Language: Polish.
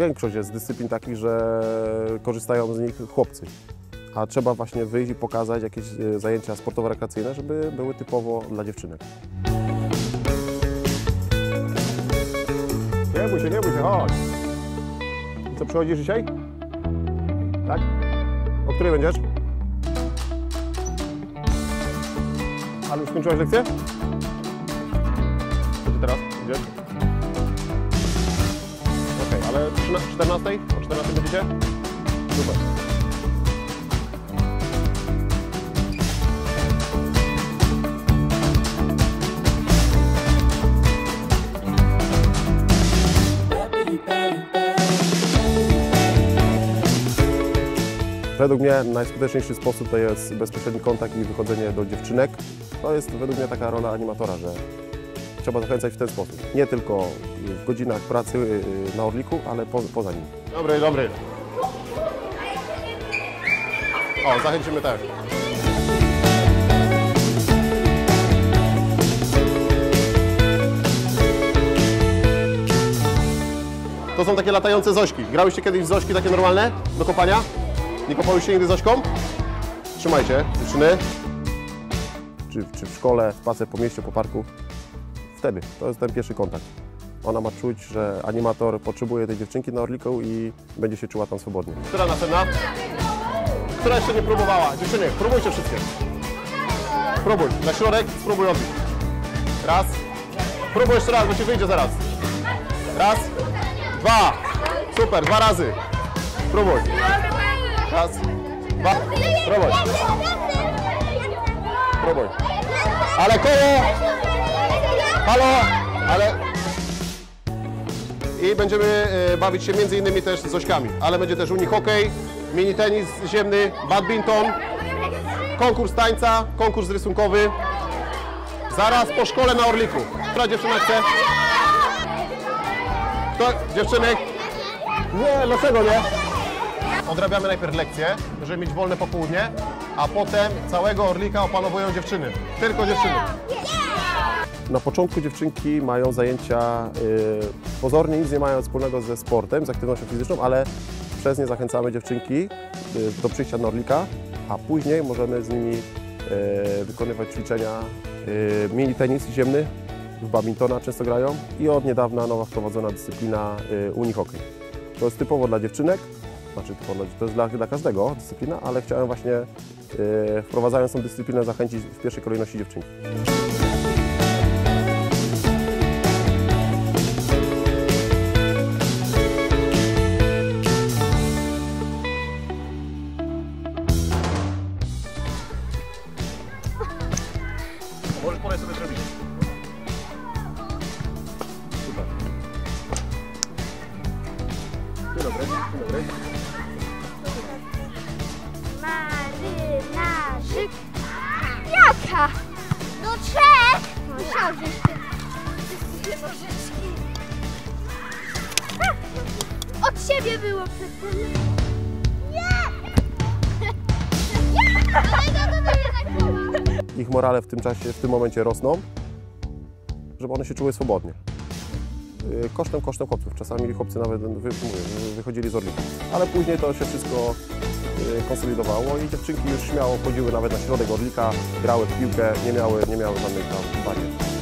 większość jest dyscyplin takich, że korzystają z nich chłopcy. A trzeba właśnie wyjść i pokazać jakieś zajęcia sportowo-rekreacyjne, żeby były typowo dla dziewczynek. Nie bój się, chodź. I co, przychodzisz dzisiaj? Tak? O której będziesz? Ale już skończyłaś lekcję? Co ty teraz idziesz? Okej, ale 14? O 14 będziecie? Super. Według mnie najskuteczniejszy sposób to jest bezpośredni kontakt i wychodzenie do dziewczynek. To jest według mnie taka rola animatora, że trzeba zachęcać w ten sposób. Nie tylko w godzinach pracy na Orliku, ale poza nim. Dobry. O, zachęcimy też. To są takie latające zośki. Grałyście kiedyś w zośki takie normalne do kopania? Nie kopałyście nigdy zośką? Trzymajcie, dziewczyny. Czy w szkole, spacer po mieście, po parku. Wtedy, to jest ten pierwszy kontakt. Ona ma czuć, że animator potrzebuje tej dziewczynki na Orliku i będzie się czuła tam swobodnie. Która następna? Która jeszcze nie próbowała? Dziewczyny, próbujcie wszystkie. Spróbuj. Na środek spróbuj odbić. Raz. Próbuj jeszcze raz, bo ci wyjdzie zaraz. Raz. Dwa. Super, 2 razy. Spróbuj. Raz. 2. Spróbuj. Spróbuj. Ale koło. Halo. Ale... I będziemy bawić się między innymi też z zośkami. Ale będzie też unihokej, mini tenis ziemny, badminton, konkurs tańca, konkurs rysunkowy. Zaraz po szkole na Orliku. Która dziewczyna chce? Kto? Dziewczynek? Nie, dlaczego nie? Odrabiamy najpierw lekcje, żeby mieć wolne popołudnie, a potem całego Orlika opanowują dziewczyny. Tylko dziewczyny. Na początku dziewczynki mają zajęcia, pozornie nic nie mają wspólnego ze sportem, z aktywnością fizyczną, ale przez nie zachęcamy dziewczynki do przyjścia na Orlika, a później możemy z nimi wykonywać ćwiczenia mini tenis ziemny, w badmintona często grają i od niedawna nowa wprowadzona dyscyplina unihokej. To jest typowo dla dziewczynek, znaczy typowo, to jest dla każdego dyscyplina, ale chciałem właśnie wprowadzając tą dyscyplinę zachęcić w pierwszej kolejności dziewczynki. Możesz podać sobie zrobić. Super. Dzień dobry. Marynarzyk. Jaka? No 3. No siadź jeszcze. Dwie nożyczki. Od siebie było przedtem. Nie! Ale to jednak było. Ich morale w tym czasie, w tym momencie rosną, żeby one się czuły swobodnie. Kosztem chłopców. Czasami chłopcy nawet wychodzili z Orlika. Ale później to się wszystko konsolidowało i dziewczynki już śmiało chodziły nawet na środek Orlika, grały w piłkę, nie miały żadnych tam barier.